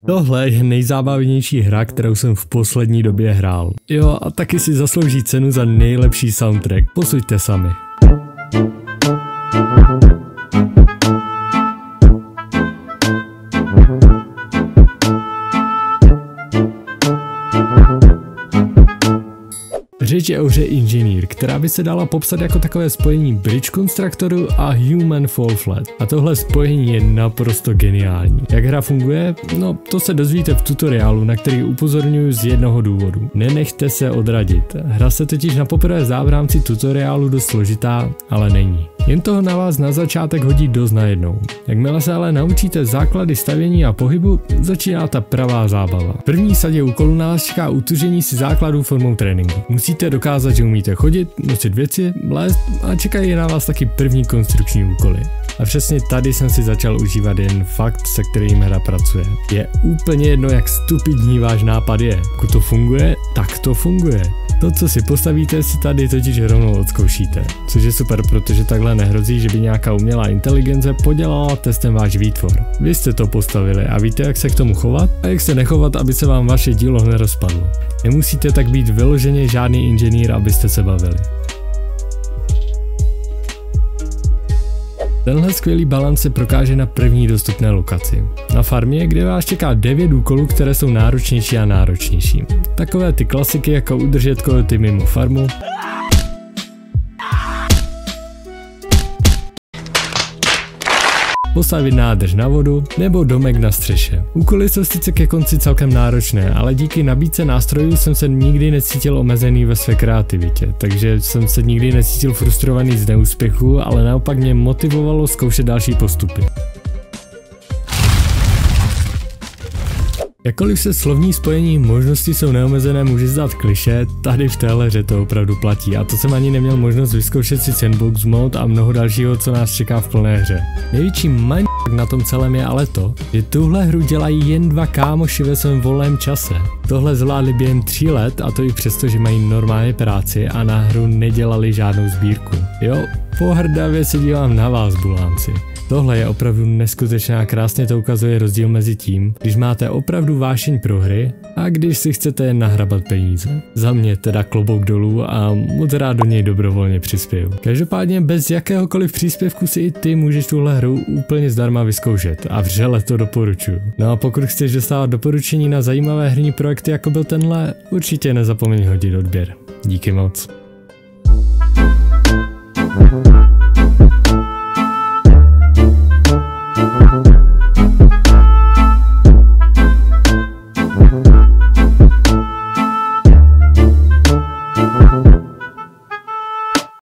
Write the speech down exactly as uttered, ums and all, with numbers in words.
Tohle je nejzábavnější hra, kterou jsem v poslední době hrál. Jo, a taky si zaslouží cenu za nejlepší soundtrack. Posuďte sami. Řeč je o hře Engineer, která by se dala popsat jako takové spojení Bridge Constructoru a Human Fall Flat. A tohle spojení je naprosto geniální. Jak hra funguje? No, to se dozvíte v tutoriálu, na který upozorňuji z jednoho důvodu. Nenechte se odradit. Hra se totiž na poprvé zdá v rámci tutoriálu dost složitá, ale není. Jen toho na vás na začátek hodí dost najednou. Jakmile se ale naučíte základy stavění a pohybu, začíná ta pravá zábava. V první sadě úkolů nás čeká utužení si základů formou tréninku. Musíte dokázat, že umíte chodit, nosit věci, lézt a čekají na vás taky první konstrukční úkoly. A přesně tady jsem si začal užívat jen fakt, se kterým hra pracuje. Je úplně jedno, jak stupidní váš nápad je. Pokud to funguje, tak to funguje. To, co si postavíte, si tady totiž rovnou odzkoušíte. Což je super, protože takhle nehrozí, že by nějaká umělá inteligence podělala testem váš výtvor. Vy jste to postavili a víte, jak se k tomu chovat a jak se nechovat, aby se vám vaše dílo nerozpadlo. Nemusíte tak být vyloženě žádný inženýr, abyste se bavili. Tenhle skvělý balans se prokáže na první dostupné lokaci. Na farmě, kde vás čeká devět úkolů, které jsou náročnější a náročnější. Takové ty klasiky jako udržet kojoty mimo farmu, postavit nádrž na vodu nebo domek na střeše. Úkoly jsou sice ke konci celkem náročné, ale díky nabídce nástrojů jsem se nikdy necítil omezený ve své kreativitě, takže jsem se nikdy necítil frustrovaný z neúspěchu, ale naopak mě motivovalo zkoušet další postupy. Jakkoliv se slovní spojení možnosti jsou neomezené může zdát klišé, tady v téhle hře to opravdu platí a to jsem ani neměl možnost vyzkoušet si sandbox mod a mnoho dalšího, co nás čeká v plné hře. Největší mind na tom celém je ale to, že tuhle hru dělají jen dva kámoši ve svém volném čase. Tohle zvládli během tří let a to i přesto, že mají normálně práci a na hru nedělali žádnou sbírku. Jo, pohrdavě se dívám na vás, bulánci. Tohle je opravdu neskutečná a krásně to ukazuje rozdíl mezi tím, když máte opravdu vášeň pro hry a když si chcete jen nahrabat peníze. Za mě teda klobouk dolů a moc rád do něj dobrovolně přispěju. Každopádně bez jakéhokoliv příspěvku si i ty můžeš tuhle hru úplně zdarma vyzkoušet a vřele to doporučuju. No a pokud chceš dostávat doporučení na zajímavé herní projekty jako byl tenhle, určitě nezapomeň hodit odběr. Díky moc.